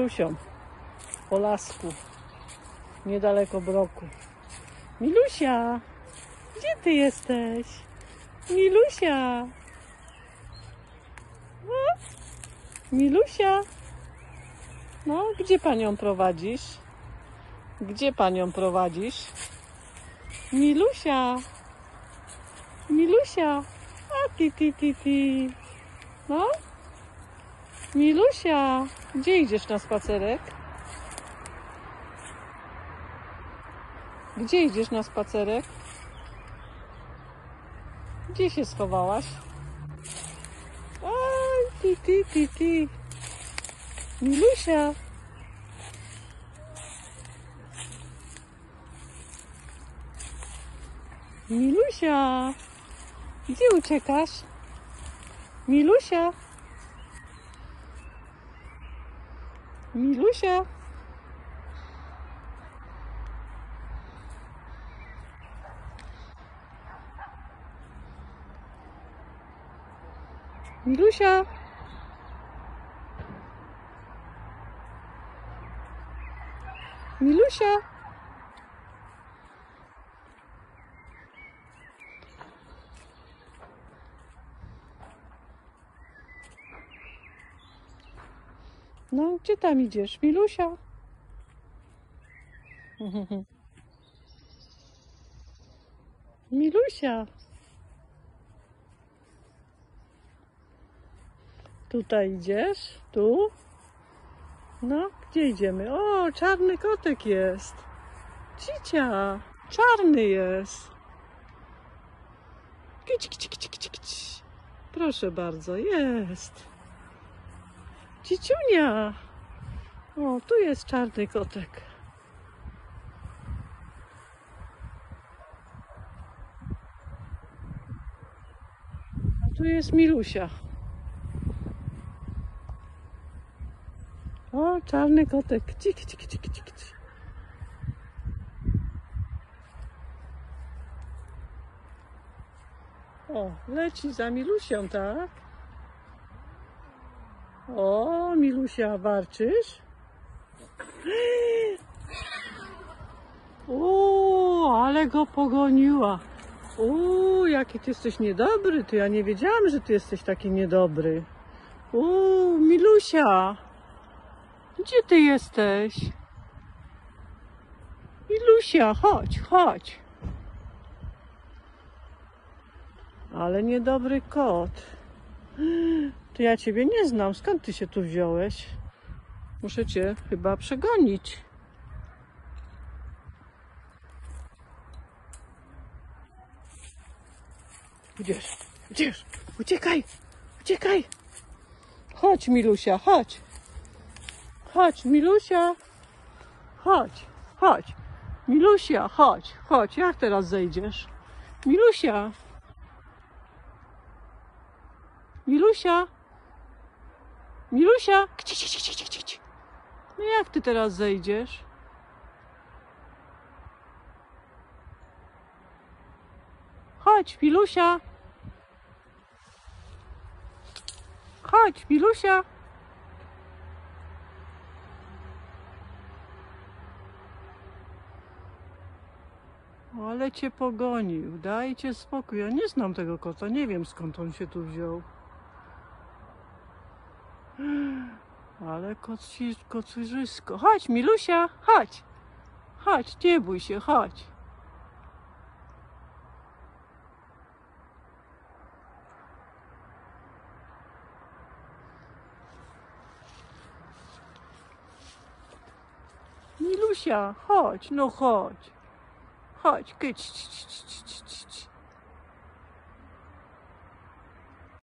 Milusią po lasku, niedaleko Broku. Milusia, gdzie ty jesteś? Milusia! No? Milusia! No, gdzie panią prowadzisz? Gdzie panią prowadzisz? Milusia! Milusia! A ti. No? Milusia! Gdzie idziesz na spacerek? Gdzie idziesz na spacerek? Gdzie się schowałaś? Aj, ti. Milusia! Milusia! Gdzie uciekasz? Milusia! Milusia! Milusia! Milusia! No, gdzie tam idziesz, Milusia? Milusia! Tutaj idziesz? Tu? No, gdzie idziemy? O, czarny kotek jest. Cicia, czarny jest. Kici. Proszę bardzo, jest. Ciciunia. O, tu jest czarny kotek. A tu jest Milusia. O, czarny kotek. Ciki. O, leci za Milusią, tak? O, Milusia, warczysz? O, ale go pogoniła. O, jaki ty jesteś niedobry. To ja nie wiedziałam, że ty jesteś taki niedobry. O, Milusia. Gdzie ty jesteś? Milusia, chodź. Ale niedobry kot. To ja ciebie nie znam. Skąd ty się tu wziąłeś? Muszę cię chyba przegonić. Gdzież? Uciekaj. Chodź, Milusia, chodź. Chodź, Milusia. Chodź. Milusia, chodź. Jak teraz zejdziesz? Milusia. Kci. No jak ty teraz zejdziesz? Chodź, Milusia. Ale cię pogonił. Dajcie spokój. Ja nie znam tego kota. Nie wiem, skąd on się tu wziął. Ale kocurzysko. Chodź, Milusia, chodź, nie bój się, chodź. Milusia, chodź. Chodź, kyć.